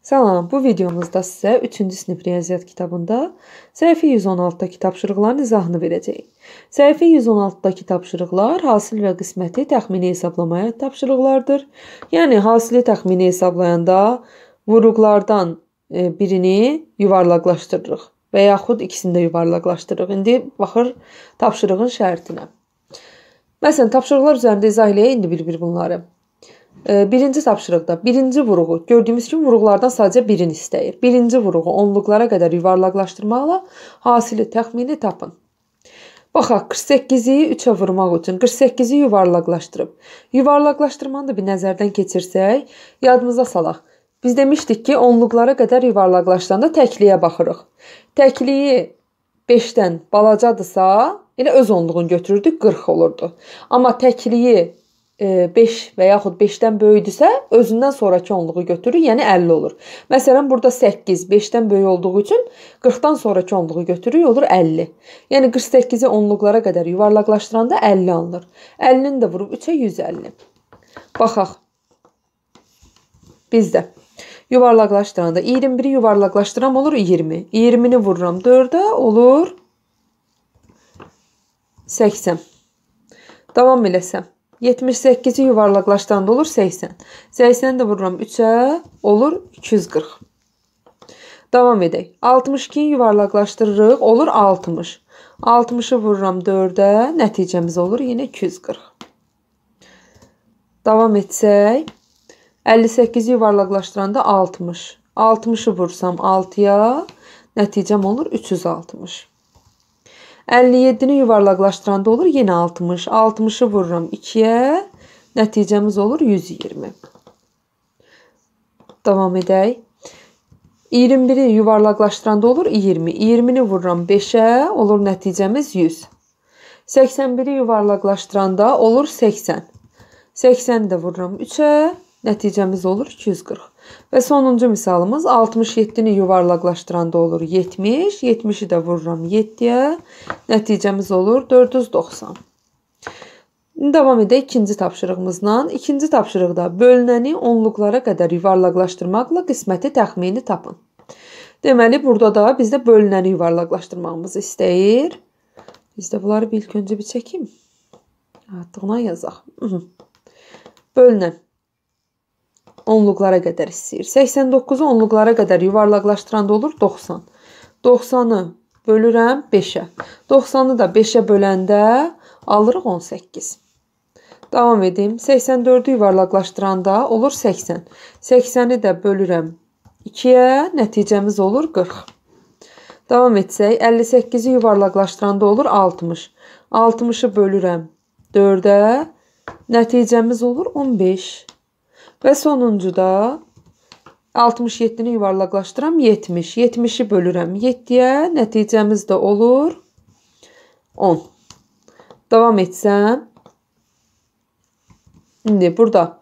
Salam, bu videomuzda sizə 3-cü sinif riyaziyyat kitabında səhifə 116-dakı tapşırıqların izahını verəcəyik. Səhifə 116-dakı tapşırıqlar hasil və qisməti təxmini hesablamaya tapşırıqlardır. Yəni, hasili təxmini hesablayanda vuruqlardan birini yuvarlaqlaşdırırıq və yaxud ikisini də yuvarlaqlaşdırırıq. İndi baxır tapşırığın şərtinə. Məsələn, tapşırıqlar üzərində izah eləyək indi bir-bir bunları. Birinci tapşırıqda birinci vuruğu gördüyümüz kimi vuruqlardan sadəcə birini istəyir. Birinci vuruğu onluqlara qədər yuvarlaqlaşdırmaqla hasili təxmini tapın. Baxaq, 48-i 3-ə vurmaq üçün 48-i yuvarlaqlaşdırıb. Yuvarlaqlaşdırmanı da bir nəzərdən keçirsək, yadımıza salaq. Biz demişdik ki, onluqlara qədər yuvarlaqlaşdıranda təkliyə baxırıq. Təkliyi 5-dən balacadırsa, elə öz onluğunu götürürdük, 40 olurdu. Amma təkliyi 5 və yaxud 5-dən böyüdüsə, özündən sonraki onluğu götürür, yəni 50 olur. Məsələn, burada 8 5-dən böyük olduğu üçün 40-dan sonraki onluğu götürür, olur 50. Yəni 48-i onluqlara qədər yuvarlaqlaşdıranda 50 alınır. 50-ni də vurub 3-ə 150. Baxaq. Bizdə yuvarlaqlaşdıranda 21-i yuvarlaqlaşdıram olur 20. 20-ni vururam 4-ə olur 80. Davam eləsəm. 78-i yuvarlaqlaşdıranda olur 80. 80-i də vururam 3-ə olur 240. Davam edək. 62-yi yuvarlaqlaşdırırıq, olur 60. 60-ı vururam 4-ə, nəticəmiz olur yenə 240. Davam etsək. 58-i yuvarlaqlaşdıranda 60. 60-ı vursam 6-ya, nəticəm olur 360. 57-ni yuvarlaqlaşdıranda olur yenə 60. 60-ı vururam 2-yə, nəticəmiz olur 120. Davam edək. 21-i yuvarlaqlaşdıranda olur 20. 20-ni vururam 5-ə, olur nəticəmiz 100. 81-i yuvarlaqlaşdıranda olur 80. 80-i də vururam 3-ə, nəticəmiz olur 240. Və sonuncu misalımız 67-ni yuvarlaqlaşdıranda olur 70. 70-i də vururam 7-yə. Nəticəmiz olur 490. Davam edək ikinci tapşırığımızla. İkinci tapşırıqda bölünəni onluqlara qədər yuvarlaqlaşdırmaqla qisməti təxmini tapın. Deməli, burada da bizdə bölünəni yuvarlaqlaşdırmağımızı istəyir. Biz də bunları ilk öncə bir çəkim. Artıqla yazaq. Bölünən. Onluqlara qədər istəyir. 89-u onluqlara qədər yuvarlaqlaşdıranda olur 90. 90-ı bölürəm 5-ə. 90-ı da 5-ə böləndə alırıq 18. Davam edim. 84-ü yuvarlaqlaşdıranda olur 80. 80-i də bölürəm 2-yə, nəticəmiz olur 40. Davam etsək, 58-i yuvarlaqlaşdıranda olur 60. 60-ı bölürəm 4-ə, nəticəmiz olur 15. Və sonuncuda 67-ni yuvarlaqlaşdıram 70. 70-i bölürəm 7-yə, nəticəmiz də olur 10. Davam etsəm. İndi burada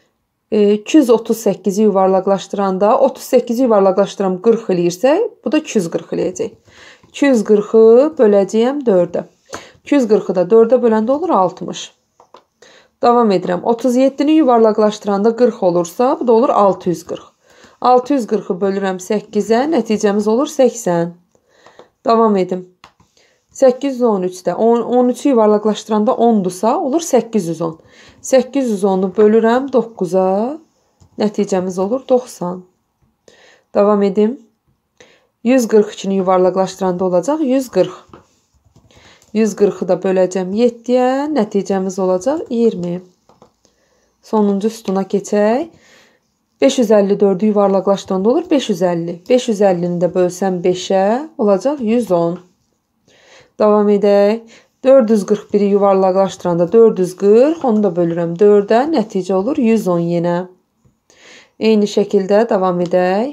238-i yuvarlaqlaşdıranda 38-i yuvarlaqlaşdıram 40 eləyirsə, bu da 240 eləyəcək. 240-ı böləcəyəm 4-ə. 240-ı da 4-ə böləndə olur 60. Davam edirəm. 37-ni yuvarlaqlaşdıranda 40 olursa, bu da olur 640. 640-ı bölürəm 8-ə, nəticəmiz olur 80. Davam edim. 813-də 13-ü yuvarlaqlaşdıranda 10-dursa, olur 810. 810-u bölürəm 9-a, nəticəmiz olur 90. Davam edim. 142-ni yuvarlaqlaşdıranda olacaq 140. 140-ı da böləcəm 7-yə, nəticəmiz olacaq 20. Sonuncu sütuna keçək. 554-ü yuvarlaqlaşdıranda olur 550. 550-ni də bölsəm 5-ə, olacaq 110. Davam edək. 441-i yuvarlaqlaşdıranda 440, onu da bölürəm 4-ə, nəticə olur 110 yenə. Eyni şəkildə davam edək.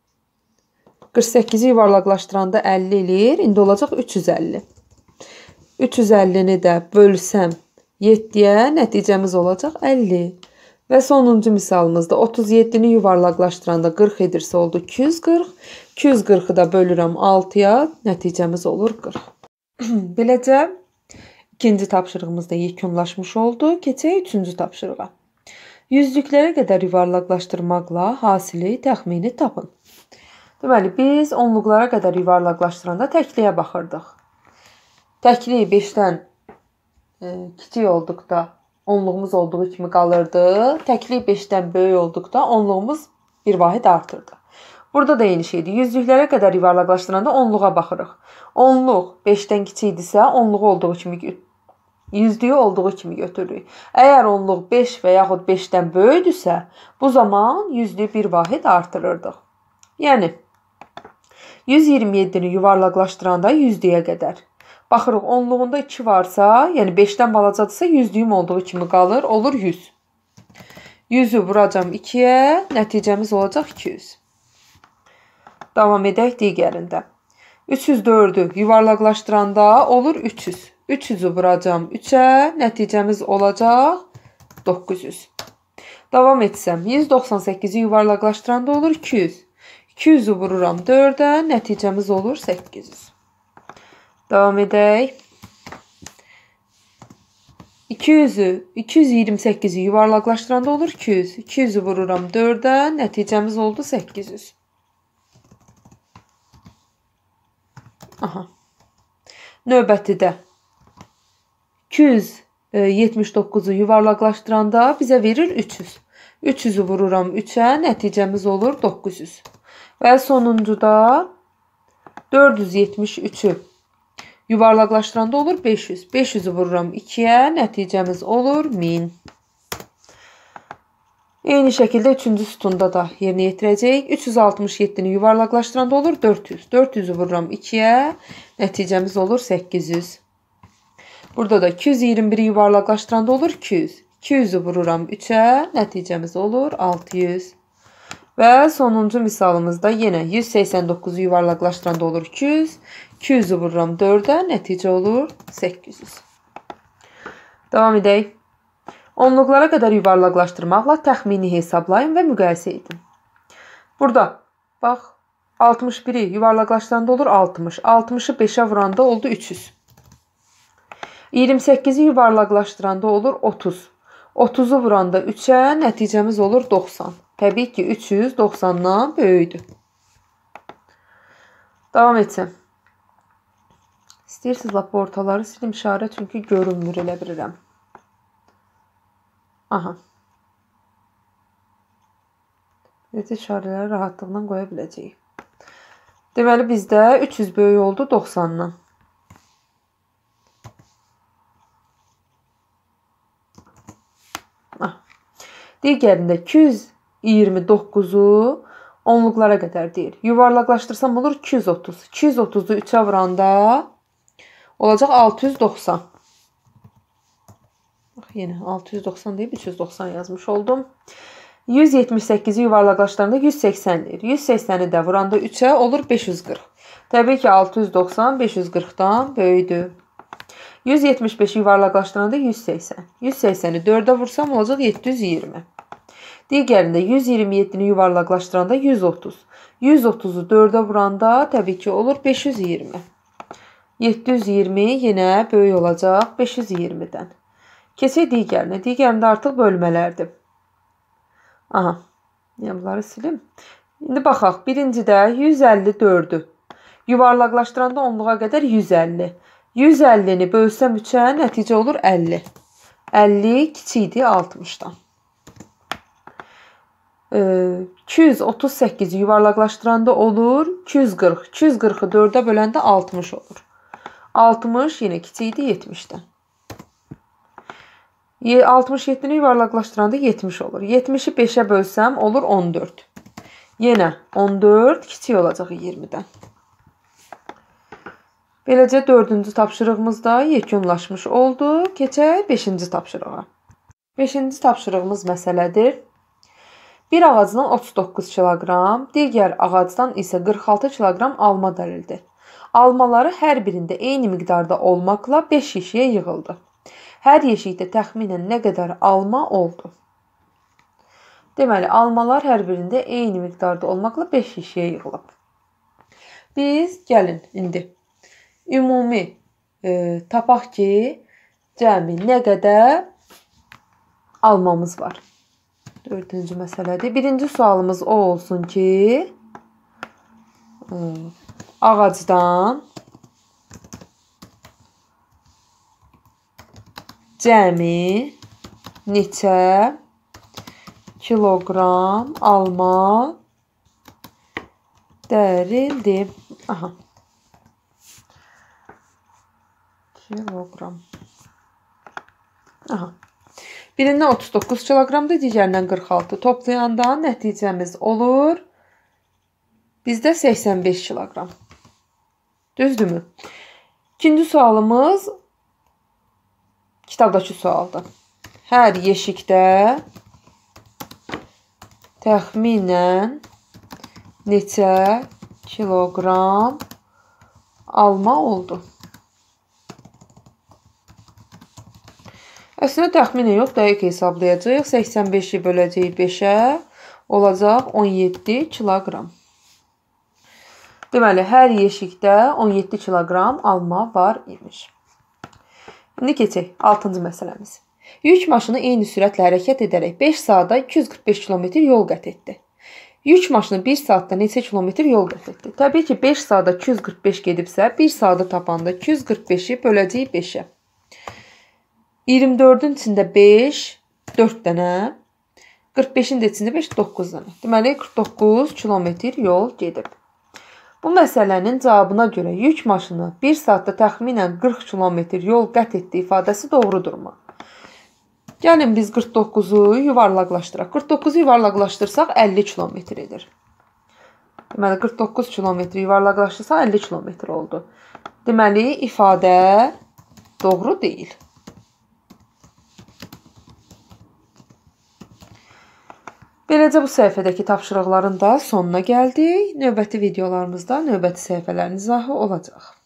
48-i yuvarlaqlaşdıranda 50 eləyir, indi olacaq 350. 350-ni də bölsəm 7-yə, nəticəmiz olacaq 50. Və sonuncu misalımızda 37-ni yuvarlaqlaşdıranda 40 edirsə oldu 240. 240-ı da bölürəm 6-ya, nəticəmiz olur 40. Beləcə, ikinci tapşırığımız da yekunlaşmış oldu. Keçək üçüncü tapşırığa. Yüzlüklərə qədər yuvarlaqlaşdırmaqla hasili təxmini tapın. Deməli, biz onluqlara qədər yuvarlaqlaşdıranda təkliyə baxırdıq. Təkliyi 5-dən kiçik olduqda onluğumuz olduğu kimi qalırdı. Təkliyi 5-dən böyük olduqda onluğumuz bir vahid artırdı. Burada da eyni şeydir. Yüzlüklərə qədər yuvarlaqlaşdıranda onluğa baxırıq. Onluq 5-dən kiçikdirsə, onluğu olduğu kimi yüzlüyü olduğu kimi götürürük. Əgər onluq 5 və yaxud 5-dən böyükdürsə, bu zaman yüzlüyü bir vahid artırırdıq. Yəni 127-ni yuvarlaqlaşdıranda yüzlüyə qədər. Baxırıq, onluğunda 2 varsa, yəni 5-dən balacadırsa, yüzlüyüm olduğu kimi qalır, olur 100. 100-ü vuracam 2-yə, nəticəmiz olacaq 200. Davam edək digərində. 304-ü yuvarlaqlaşdıranda olur 300. 300-ü vuracam 3-ə, nəticəmiz olacaq 900. Davam etsəm, 198-i yuvarlaqlaşdıranda olur 200. 200-ü vururam 4-ə, nəticəmiz olur 800. Davam edək. 228-i yuvarlaqlaşdıranda olur 200. 200-ü vururam 4-ə, nəticəmiz oldu 800. Aha. Növbətidə 279-u yuvarlaqlaşdıranda bizə verir 300. 300-ü vururam 3-ə, nəticəmiz olur 900. Və sonuncuda 473-ü yuvarlaqlaşdıranda olur 500. 500-ü vururam 2-yə, nəticəmiz olur 1000. Eyni şəkildə 3-cü sütunda da yerinə yetirəcəyik. 367-ni yuvarlaqlaşdıranda olur 400. 400-ü vururam 2-yə, nəticəmiz olur 800. Burada da 221-i yuvarlaqlaşdıranda olur 200. 200-ü vururam 3-ə, nəticəmiz olur 600. Və sonuncu misalımızda yenə 189-u yuvarlaqlaşdıranda olur 200. 200-ü vururam 4-ə, nəticə olur 800. Davam edək. Onluqlara qədər yuvarlaqlaşdırmaqla təxmini hesablayın və müqayisə edin. Burada, bax, 61-i yuvarlaqlaşdıranda olur 60. 60-ı 5-ə vuranda oldu 300. 28-i yuvarlaqlaşdıranda olur 30. 30-u vuranda 3-ə, nəticəmiz olur 90. Təbii ki, 300 90-dan böyükdür. Davam etsəm. İstəyirsiniz, lap ortaları silim işarə, çünki görünmür, elə bilirəm. Aha. Necə işarələri rahatlıqla qoya biləcəyik. Deməli, bizdə 300 böyük oldu 90-dan. Digərində 229-u onluqlara qədər deyir. Yuvarlaqlaşdırsam olur 230. 230-u 3-ə vuranda olacaq 690. Yenə 690 deyib 390 yazmış oldum. 178-i yuvarlaqlaşdıranda 180 deyir. 180-i də vuranda 3-ə olur 540. Təbii ki, 690 540-dan böyükdür. 175-i yuvarlaqlaşdıranda 180. 180-i 4-ə vursam olacaq 720. Digərində 127-ni yuvarlaqlaşdıranda 130. 130-u 4-ə vuranda təbii ki, olur 520. 720 yenə böyük olacaq 520-dən. Keçək digərinə. Digərində artıq bölmələrdir. Aha. Yəni bunları silim. İndi baxaq. Birincidə 154-ü yuvarlaqlaşdıranda onluğa qədər 150. 150-ni bölsəm 3-ə nəticə olur 50. 50 kiçikdir 60-dan. 238-i yuvarlaqlaşdıranda olur 240. 240-ı 4-ə böləndə 60 olur. 60 yenə kiçikdir 70-dən. 67-ni yuvarlaqlaşdıranda 70 olur. 70-i 5-ə bölsəm olur 14. Yenə 14 kiçik olacaq 20-dən. Beləcə 4-cü tapşırığımızda yekunlaşmış oldu. Keçək 5-ci tapşırığa. 5-ci tapşırığımız məsələdir. Bir ağacdan 39 kiloqram, digər ağacdan isə 46 kiloqram alma dəlildir. Almaları hər birində eyni miqdarda olmaqla 5 yeşiyə yığıldı. Hər yeşikdə təxminən nə qədər alma oldu? Deməli, almalar hər birində eyni miqdarda olmaqla 5 yeşiyə yığılıb. Biz gəlin indi ümumi tapaq ki, cəmi nə qədər almamız var. 4-cü məsələdir. Birinci sualımız o olsun ki, ağacdan cəmi neçə kiloqram alma dərildi? Aha. Kiloqram. Aha. Birindən 39 kiloqramdır, digərindən 46. Toplayanda nəticəmiz olur bizdə 85 kiloqram. Düzdürmü? İkinci sualımız kitabdakı sualdır. Hər yeşikdə təxminən neçə kiloqram alma oldu? Əslində təxminən yox, dəqiq hesablayacağıq. 85-i böləcəyik 5-ə, olacaq 17 kiloqram. Deməli, hər yeşikdə 17 kiloqram alma var imiş. İndi keçək 6-cı məsələmiz. Yük maşını eyni sürətlə hərəkət edərək 5 saatda 245 km yol qət etdi. Yük maşını 1 saatda neçə kilometr yol qət etdi? Təbii ki, 5 saatda 245 gedibsə, 1 saatı tapanda 245-i böləcəyik 5-ə. 24-ün içində 5, 4 dənə, 45-in də içində 5, 9 dənə. Deməli, 49 kilometr yol gedib. Bu məsələnin cavabına görə yük maşını 1 saatda təxminən 40 kilometr yol qət etdiyi ifadəsi doğrudurmu? Gəlin biz 49-u yuvarlaqlaşdıraq. 49-u yuvarlaqlaşdırsaq 50 kilometr edir. Deməli, 49 kilometr yuvarlaqlaşdırsa 50 kilometr oldu. Deməli, ifadə doğru deyil. Beləcə bu səhifədəki tapşırıqların da sonuna gəldik. Növbəti videolarımızda növbəti səhifələrin izahı olacaq.